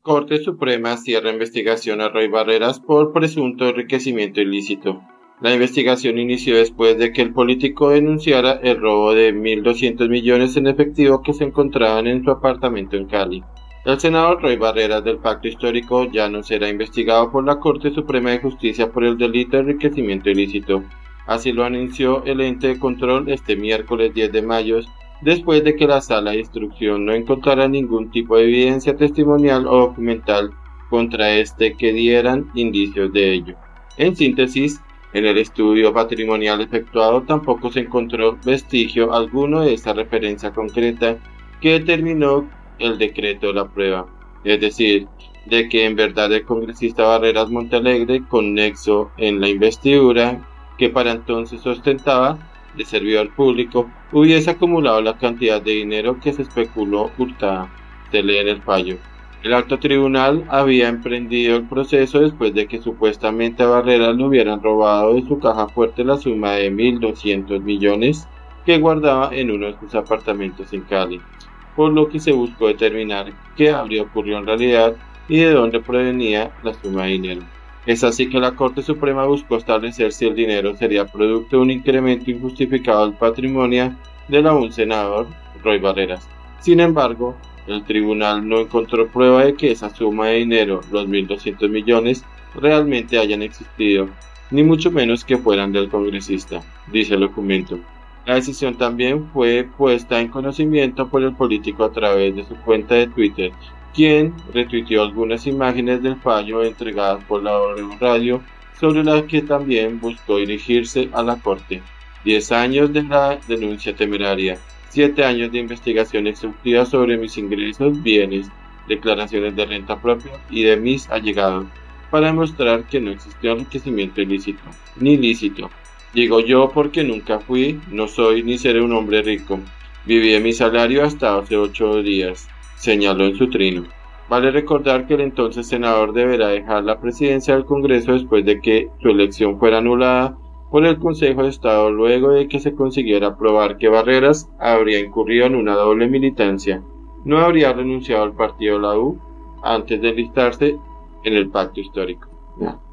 Corte Suprema cierra investigación a Roy Barreras por presunto enriquecimiento ilícito. La investigación inició después de que el político denunciara el robo de 1.200 millones en efectivo que se encontraban en su apartamento en Cali. El senador Roy Barreras del Pacto Histórico ya no será investigado por la Corte Suprema de Justicia por el delito de enriquecimiento ilícito. Así lo anunció el ente de control este miércoles 10 de mayo, después de que la Sala de Instrucción no encontrara ningún tipo de evidencia testimonial o documental contra este que dieran indicios de ello. En síntesis, en el estudio patrimonial efectuado tampoco se encontró vestigio alguno de esa referencia concreta que determinó el decreto de la prueba, es decir, de que en verdad el congresista Barreras Montealegre, con nexo en la investidura que para entonces ostentaba de servidor público, hubiese acumulado la cantidad de dinero que se especuló hurtada. Se lee en el fallo. El alto tribunal había emprendido el proceso después de que supuestamente a Barreras le hubieran robado de su caja fuerte la suma de 1.200 millones que guardaba en uno de sus apartamentos en Cali, por lo que se buscó determinar qué habría ocurrido en realidad y de dónde provenía la suma de dinero. Es así que la Corte Suprema buscó establecer si el dinero sería producto de un incremento injustificado del patrimonio del aún senador Roy Barreras. Sin embargo, el tribunal no encontró prueba de que esa suma de dinero, los 1.200 millones, realmente hayan existido, ni mucho menos que fueran del congresista, dice el documento. La decisión también fue puesta en conocimiento por el político a través de su cuenta de Twitter, quien retuiteó algunas imágenes del fallo entregadas por la W Radio, sobre las que también buscó dirigirse a la Corte. 10 años de la denuncia temeraria, 7 años de investigación exhaustiva sobre mis ingresos, bienes, declaraciones de renta propia y de mis allegados, para demostrar que no existió enriquecimiento ilícito, ni lícito. Digo yo porque nunca fui, no soy ni seré un hombre rico. Viví de mi salario hasta hace 8 días, señaló en su trino. Vale recordar que el entonces senador deberá dejar la presidencia del Congreso después de que su elección fuera anulada por el Consejo de Estado luego de que se consiguiera probar que Barreras habría incurrido en una doble militancia. No habría renunciado al partido de la U antes de enlistarse en el Pacto Histórico.